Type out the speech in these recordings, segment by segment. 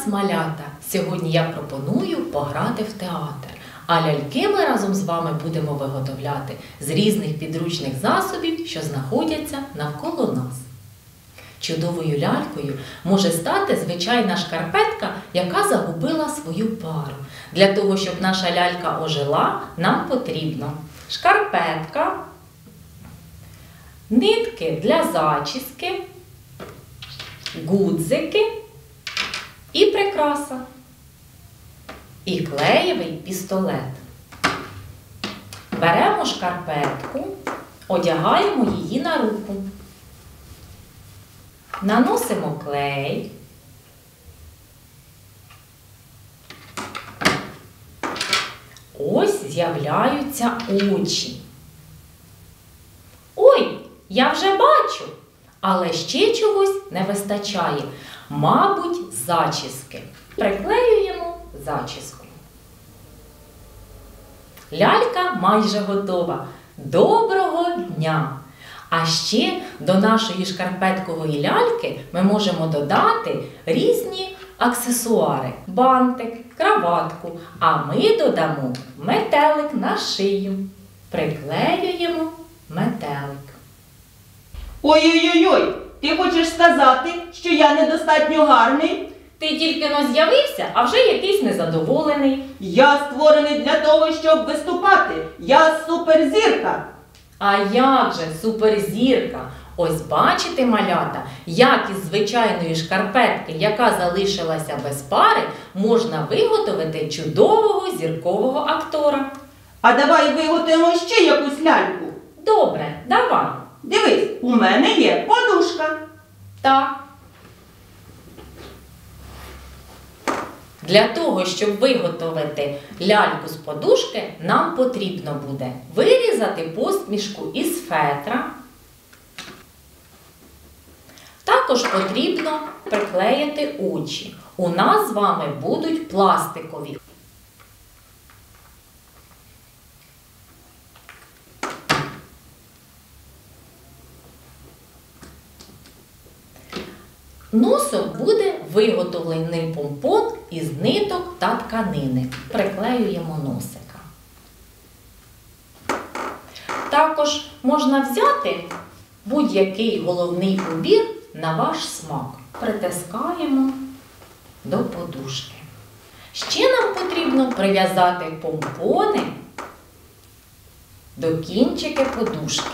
час, малята! Сьогодні я пропоную пограти в театр. А ляльки ми разом з вами будемо виготовляти з різних підручних засобів, що знаходяться навколо нас. Чудовою лялькою може стати звичайна шкарпетка, яка загубила свою пару. Для того, щоб наша лялька ожила, нам потрібно шкарпетка, нитки для зачіски, гудзики і прикраса, і клеєвий пістолет. Беремо шкарпетку, одягаємо її на руку, наносимо клей, ось з'являються очі. Ой, я вже бачу, але ще чогось не вистачає. Мабуть, зачіски. Приклеюємо зачіску. Лялька майже готова. Доброго дня! А ще до нашої шкарпеткової ляльки ми можемо додати різні аксесуари. Бантик, краватку, а ми додамо метелик на шию. Приклеюємо метелик. Ой-ой-ой, ти хочеш сказати, що я недостатньо гарний? Ти тільки-но з'явився, а вже якийсь незадоволений. Я створений для того, щоб виступати. Я суперзірка. А як же суперзірка? Ось бачите, малята, як із звичайної шкарпетки, яка залишилася без пари, можна виготовити чудового зіркового актора. А давай виготовимо ще якусь ляльку. Добре, давай. Дивись, у мене є подушка. Так. Для того, щоб виготовити ляльку з подушки, нам потрібно буде вирізати посмішку із фетра. Також потрібно приклеїти очі. У нас з вами будуть пластикові. Носом буде виготовлений помпон із ниток та тканини. Приклеюємо носика. Також можна взяти будь-який головний убір на ваш смак. Притискаємо до подушки. Ще нам потрібно прив'язати помпони до кінчики подушки.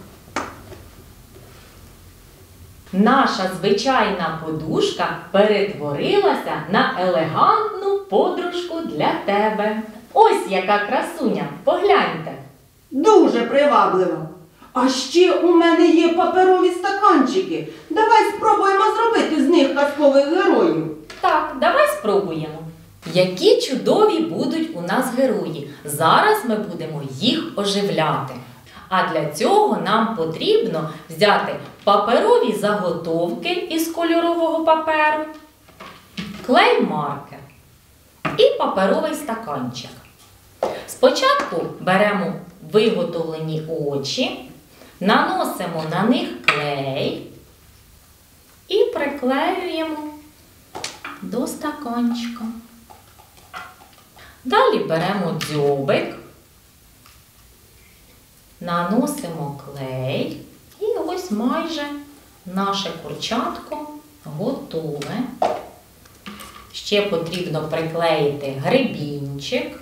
Наша звичайна подушка перетворилася на елегантну подружку для тебе. Ось яка красуня, погляньте. Дуже привабливо. А ще у мене є паперові стаканчики. Давай спробуємо зробити з них казкових героїв. Так, давай спробуємо. Які чудові будуть у нас герої. Зараз ми будемо їх оживляти. А для цього нам потрібно взяти паперові заготовки із кольорового паперу, клей-маркер і паперовий стаканчик. Спочатку беремо виготовлені очі, наносимо на них клей і приклеюємо до стаканчика. Далі беремо дзьобик, наносимо клей і ось майже наше курчатко готове. Ще потрібно приклеїти гребінчик.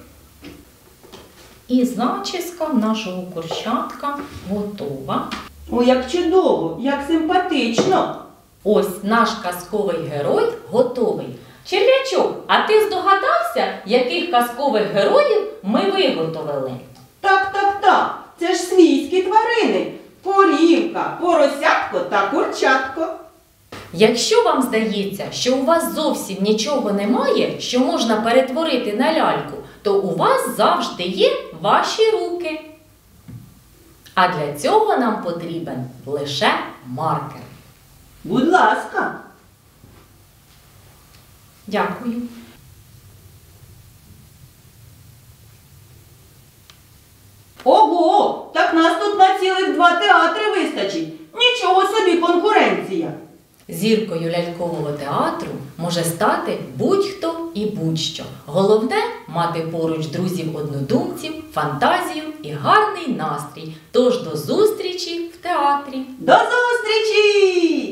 І зачіска нашого курчатка готова. О, як чудово, як симпатично. Ось наш казковий герой готовий. Черв'ячок, а ти здогадався, яких казкових героїв ми виготовили? Так. Це ж свійські тварини. Корівка, поросятко та курчатко. Якщо вам здається, що у вас зовсім нічого немає, що можна перетворити на ляльку, то у вас завжди є ваші руки. А для цього нам потрібен лише маркер. Будь ласка. Дякую. Ого, так нас тут на цілих 2 театри вистачить. Нічого собі конкуренція. Зіркою лялькового театру може стати будь-хто і будь-що. Головне – мати поруч друзів-однодумців, фантазію і гарний настрій. Тож до зустрічі в театрі! До зустрічі!